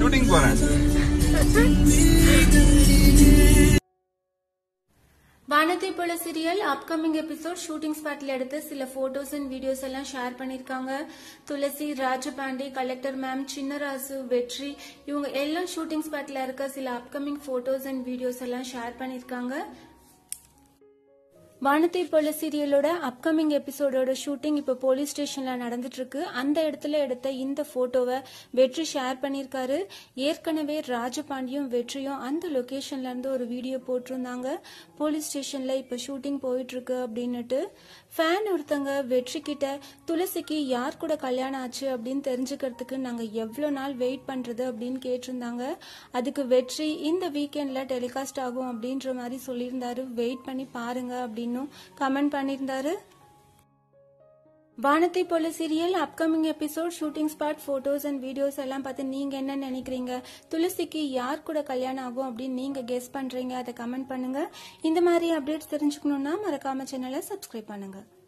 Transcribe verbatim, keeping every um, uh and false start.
Shooting போறேன். வானத்தை போல சீரியல் அப்கமிங் எபிசோட் ஷூட்டிங் ஸ்பாட்ல எடுத்து சில போட்டோஸ் அண்ட் வீடியோஸ் எல்லாம் ஷேர் பண்ணிருக்காங்க. துளசி, ராஜபாண்டி, கலெக்டர் மேம், சின்னராசு, வெற்றி இவங்க எல்லாம் ஷூட்டிங் ஸ்பாட்ல இருக்க சில அப்கமிங் போட்டோஸ் அண்ட் வீடியோஸ் எல்லாம் ஷேர் பண்ணிருக்காங்க. வானத்தை போல சீரியலோட அப்கமிங் எபிசோடோட ஷூட்டிங் இப்ப போலீஸ் ஸ்டேஷன்ல நடந்துட்டு இருக்கு. அந்த இடத்துல எடுத்த இந்த போட்டோவை வெற்றி ஷேர் பண்ணிருக்காரு. ஏற்கனவே ராஜபாண்டியும் வெற்றியும் அந்த லொகேஷன்ல இருந்து ஒரு வீடியோ போட்டிருந்தாங்க. போலீஸ் ஸ்டேஷன்ல இப்ப ஷூட்டிங் போயிட்டு இருக்கு அப்படின்னுட்டு ஃபேன் ஒருத்தங்க வெற்றி கிட்ட துளசிக்கு யார் கூட கல்யாணம் ஆச்சு அப்படின்னு தெரிஞ்சுக்கிறதுக்கு நாங்க எவ்வளவு நாள் வெயிட் பண்றது அப்படின்னு கேட்டிருந்தாங்க. அதுக்கு வெற்றி இந்த வீக்கெண்ட்ல டெலிகாஸ்ட் ஆகும் அப்படின்ற மாதிரி சொல்லியிருந்தாரு. வெயிட் பண்ணி பாருங்க அப்படின்னு கமெண்ட் பண்ணியிருந்தாரு. வானத்தை போல serial upcoming episode shooting spot photos and videos எல்லாம் பார்த்து நீங்க என்ன நினைக்கிறீங்க? துளசிக்கு யார் கூட கல்யாணம் ஆகும் அப்படின்னு நீங்க கெஸ் பண்றீங்க? அதை கமெண்ட் பண்ணுங்க. இந்த மாதிரி அப்டேட்ஸ் தெரிஞ்சுக்கணும்னா மறக்காம சேனலை சப்ஸ்கிரைப் பண்ணுங்க.